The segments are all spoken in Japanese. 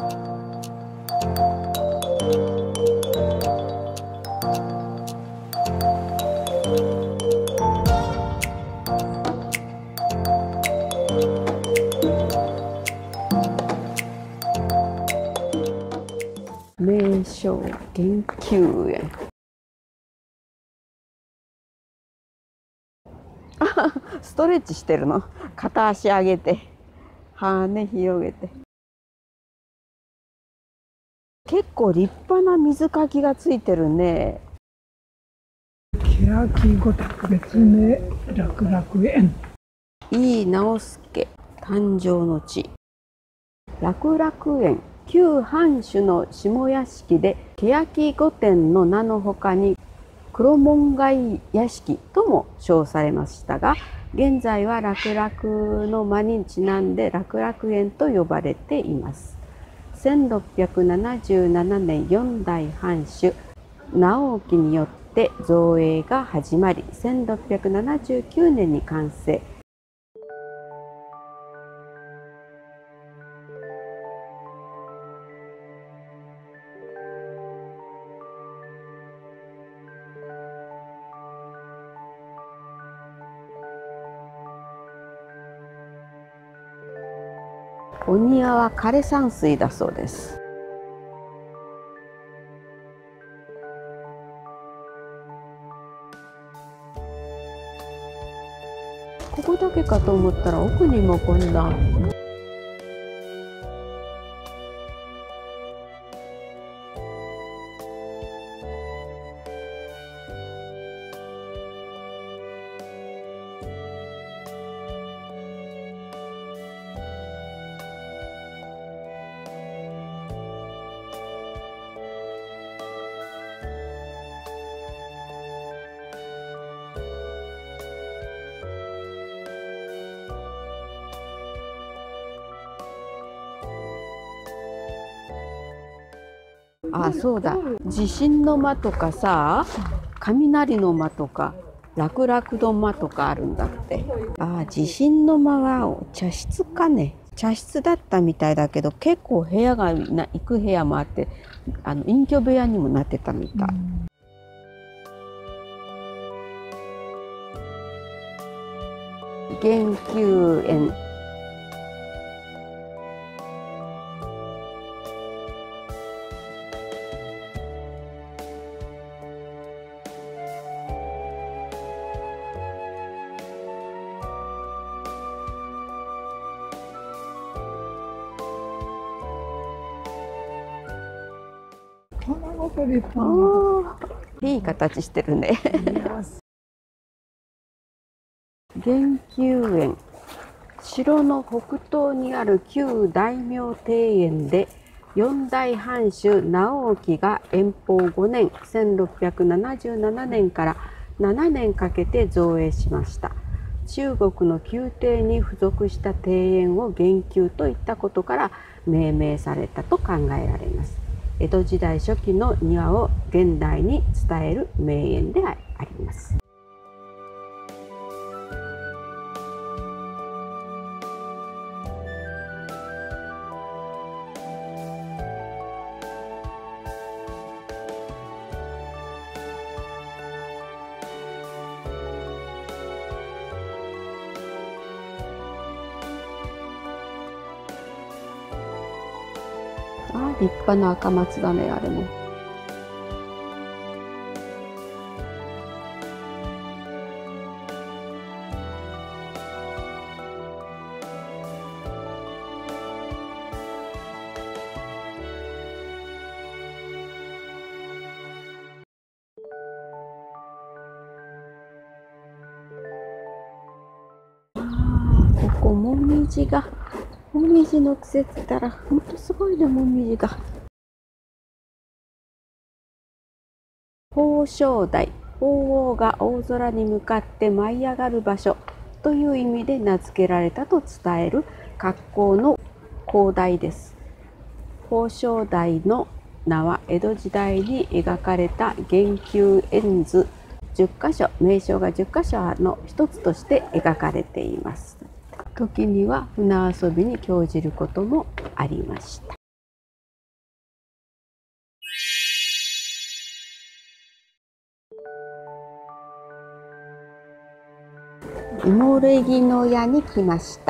名称研究園。ストレッチしてるの。片足上げて羽広げて。結構立派な水かきがついてるね。 欅御託別名楽々園。 井伊直弼誕生の地。楽々園、旧藩主の下屋敷で欅御殿の名のほかに黒門街屋敷とも称されましたが、現在は楽々の間にちなんで楽々園と呼ばれています。1677年4代藩主直興によって造営が始まり、1679年に完成。お庭は枯山水だそうです。ここだけかと思ったら奥にもこんな。あ、そうだ。地震の間とかさ、雷の間とか、楽々の間とかあるんだって。あ、地震の間は茶室かね。茶室だったみたいだけど、結構部屋が行く部屋もあって、隠居部屋にもなってたみたい。研究園。 卵と立派な。 いい形してるね。研究園。城の北東にある旧大名庭園で、四代藩主直興が延保5年1677年から7年かけて造営しました。中国の宮廷に付属した庭園を研究といったことから命名されたと考えられます。江戸時代初期の庭を現代に伝える名園であります。あ、立派な赤松だね、あれも。ここもみじが。もみじの季節ったらほんとすごいね、もみじが。鳳翔台、鳳凰が大空に向かって舞い上がる場所という意味で名付けられたと伝える格好の高台です。鳳翔台の名は江戸時代に描かれた研究園図10カ所、名称が10カ所の一つとして描かれています。時には船遊びに興じることもありました。 もれぎの屋に来ました。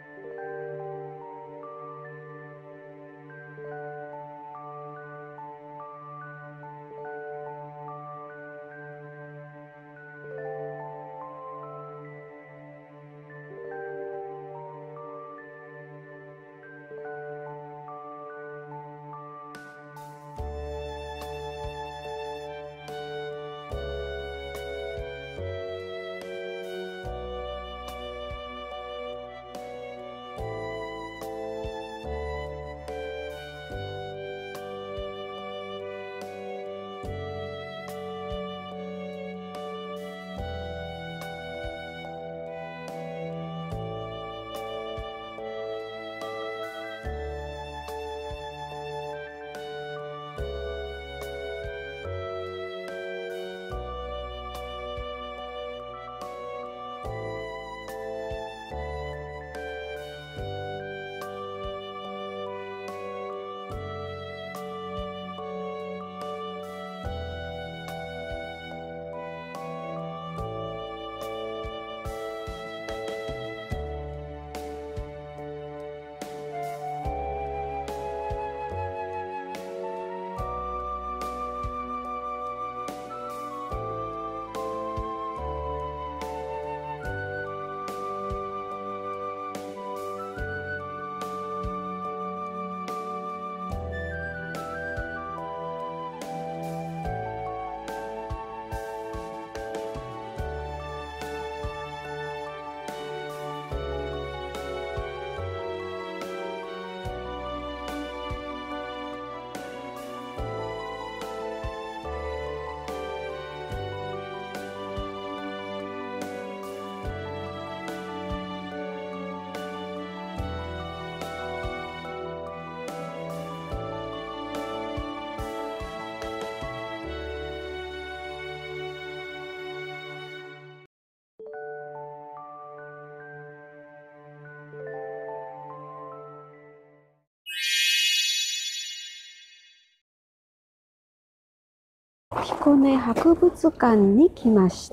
彦根博物館に来ました。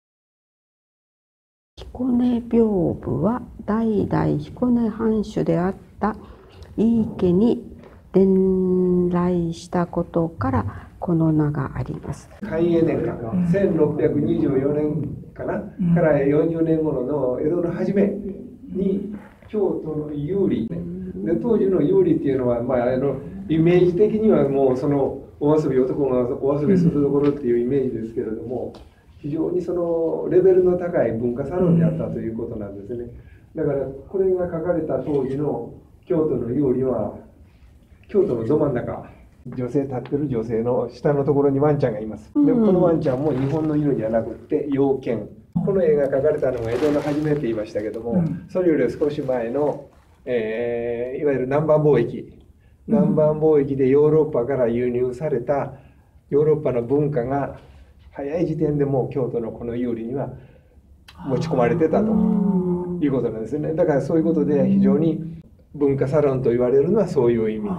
彦根屏風は代々彦根藩主であった井伊家に伝来したことからこの名があります。 寛永年間1624年かな、から40年頃の江戸の初めに京都の有利で、当時の有利っていうのは、イメージ的にはもうそのお遊び、男がお遊びするところっていうイメージですけれども、非常にそのレベルの高い文化サロンであったということなんですね。だからこれが書かれた当時の京都の有利は、京都のど真ん中、女性立ってる女性の下のところにワンちゃんがいます。でこのワンちゃんも日本の犬じゃなくって洋犬。この絵が描かれたのが江戸の初めって言いましたけども、それより少し前の、いわゆる南蛮貿易。南蛮貿易でヨーロッパから輸入されたヨーロッパの文化が早い時点でもう京都のこの有利には持ち込まれてたということなんですね。だからそういうことで非常に文化サロンと言われるのはそういう意味で。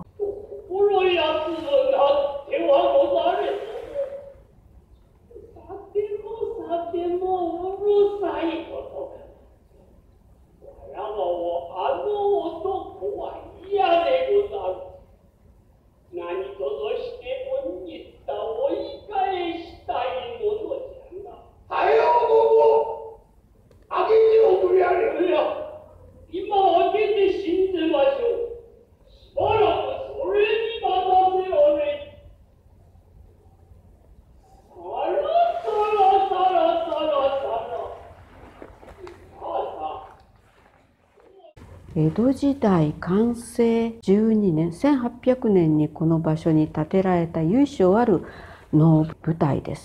江戸時代寛政12年1800年にこの場所に建てられた由緒ある能舞台です。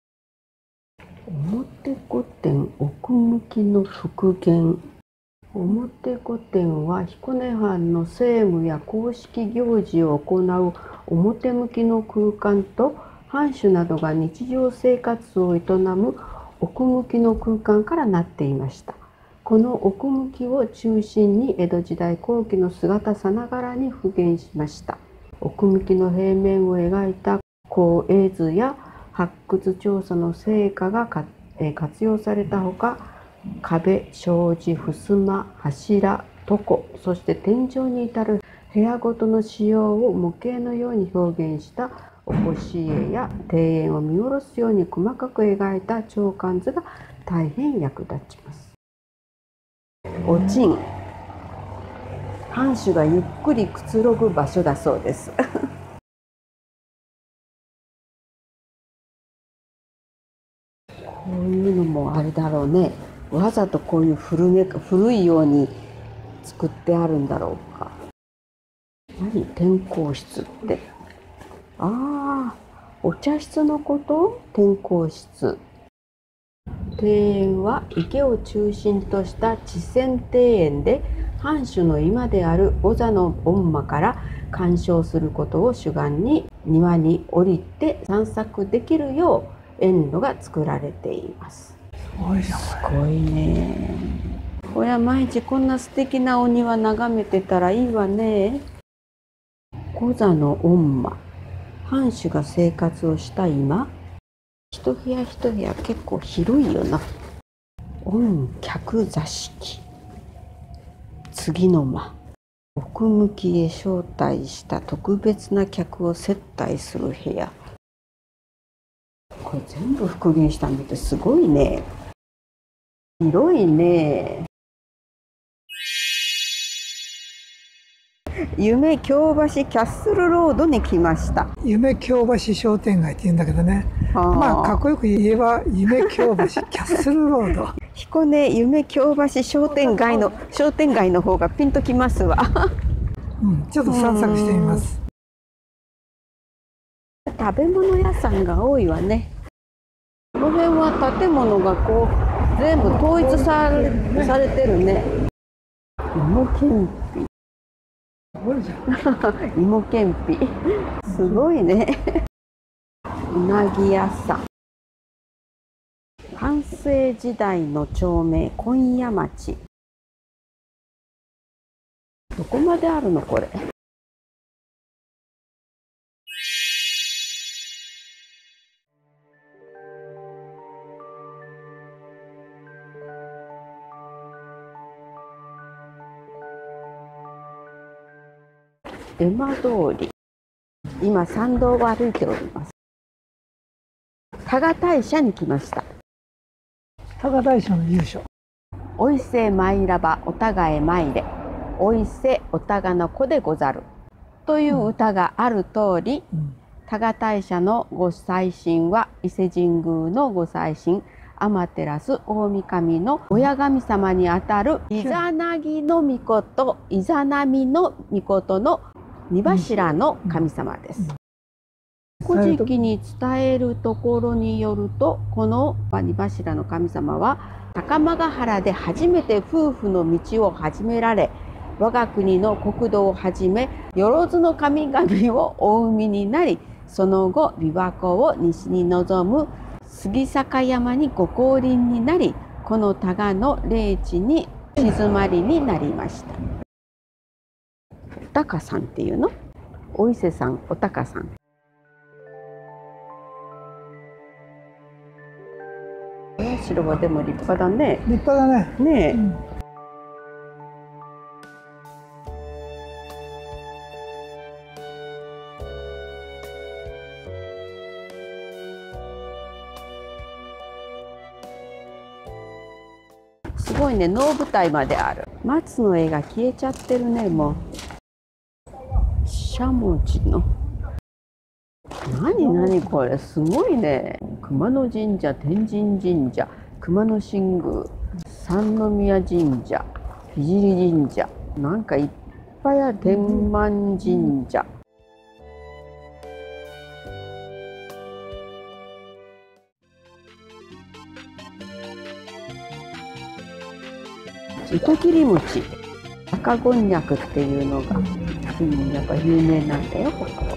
表御殿奥向きの復元。表御殿は彦根藩の政務や公式行事を行う表向きの空間と、藩主などが日常生活を営む奥向きの空間からなっていました。この奥向きを中心に江戸時代後期の姿さながらに復元しました。奥向きの平面を描いた構絵図や発掘調査の成果が活用されたほか、 壁、障子、襖、柱、床、そして天井に至る部屋ごとの仕様を模型のように表現した起こし絵や庭園を見下ろすように細かく描いた鳥観図が大変役立ちます。おちん、藩主がゆっくりくつろぐ場所だそうです。こういうのもあれだろうね。わざとこういう古いように作ってあるんだろうか。何、天候室って。ああ、お茶室のこと？天候室。庭園は池を中心とした池泉庭園で、藩主の居間である御座の御間から鑑賞することを主眼に、庭に降りて散策できるよう園路が作られています。 すごいじゃん。 すごいね。これは毎日こんな素敵なお庭眺めてたらいいわね。御座の御間、藩主が生活をした今、一部屋一部屋結構広いよな。御客座敷、次の間、奥向きへ招待した特別な客を接待する部屋。これ全部復元したのってすごいね。広いね。夢京橋キャッスルロードに来ました。 夢京橋商店街って言うんだけどね。まあかっこよく言えば夢京橋キャッスルロード。 彦根夢京橋商店街の方がピンときますわ。 ちょっと散策してみます。 食べ物屋さんが多いわね。この辺は建物がこう全部統一されてるね。芋けんぴ。芋けんぴ。すごいね。うなぎ屋さん。寛政時代の町名今夜町。どこまであるのこれ。絵馬通り。今参道を歩いております。多賀大社に来ました。 多賀大社の由緒。 お伊勢参らばお互い参れ。お伊勢お互の子でござる。という歌がある通り、多賀大社のご祭神は伊勢神宮のご祭神天照大神の親神様にあたるイザナギの御事、イザナミの御事の二柱の神様です。古事記に伝えるところによると、この二柱の神様は高間ヶ原で初めて夫婦の道を始められ、我が国の国土をはじめ万の神々をお生みになり、その後琵琶湖を西に望む杉坂山にご降臨になり、この多賀の霊地に静まりになりました。お高さんっていうの？お伊勢さん、お高さん。城はでも立派だね。 立派だね。 ねえ。すごいね、能舞台まである。松の絵が消えちゃってるね、もう。しゃもじの。何これ、すごいね。熊野神社、天神神社、熊野新宮、三宮神社、聖神社、なんかいっぱいある。天満神社。糸切り餅、赤こんにゃくっていうのが、やっぱ有名なんだよ、ここは。